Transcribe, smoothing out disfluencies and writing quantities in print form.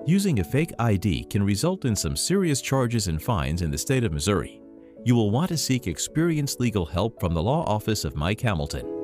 Using a fake ID can result in some serious charges and fines in the state of Missouri. You will want to seek experienced legal help from the law office of Mike Hamilton.